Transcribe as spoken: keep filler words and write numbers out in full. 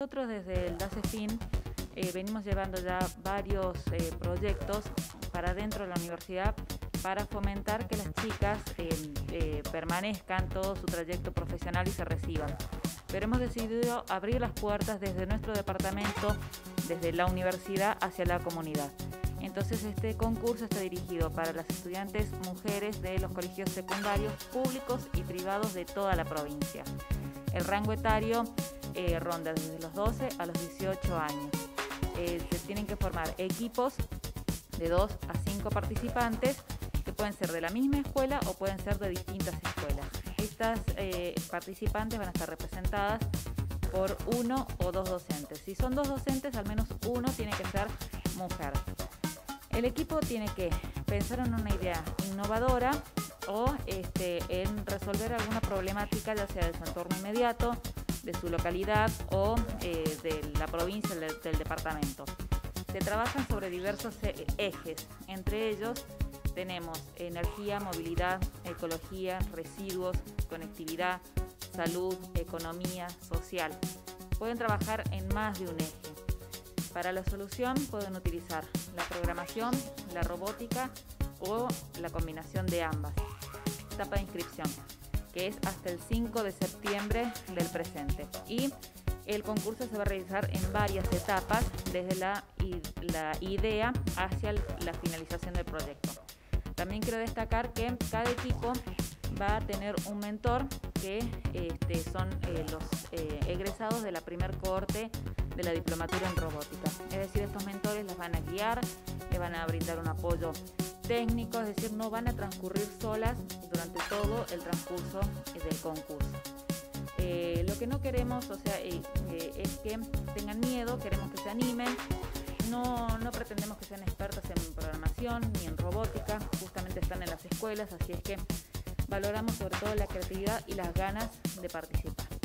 Nosotros desde el DACEFIN eh, venimos llevando ya varios eh, proyectos para dentro de la universidad para fomentar que las chicas eh, eh, permanezcan todo su trayecto profesional y se reciban. Pero hemos decidido abrir las puertas desde nuestro departamento, desde la universidad hacia la comunidad. Entonces este concurso está dirigido para las estudiantes mujeres de los colegios secundarios públicos y privados de toda la provincia. El rango etario eh, ronda desde los doce a los dieciocho años. Eh, se tienen que formar equipos de dos a cinco participantes que pueden ser de la misma escuela o pueden ser de distintas escuelas. Estas eh, participantes van a estar representadas por uno o dos docentes. Si son dos docentes, al menos uno tiene que ser mujer. El equipo tiene que pensar en una idea innovadora o este, en resolver alguna problemática, ya sea de su entorno inmediato, de su localidad o eh, de la provincia, del, del departamento. Se trabajan sobre diversos ejes, entre ellos tenemos energía, movilidad, ecología, residuos, conectividad, salud, economía, social. Pueden trabajar en más de un eje. Para la solución pueden utilizar la programación, la robótica o la combinación de ambas. Etapa de inscripción, que es hasta el cinco de septiembre del presente. Y el concurso se va a realizar en varias etapas, desde la, la idea hacia la finalización del proyecto. También quiero destacar que cada equipo va a tener un mentor que este, son eh, los eh, egresados de la primer cohorte de la diplomatura en robótica. Es decir, estos mentores las van a guiar, le van a brindar un apoyo técnico, es decir, no van a transcurrir solas durante todo el transcurso del concurso. Eh, lo que no queremos, o sea, eh, eh, es que tengan miedo, queremos que se animen. No, no pretendemos que sean expertas en programación ni en robótica, justamente están en las escuelas, así es que valoramos sobre todo la creatividad y las ganas de participar.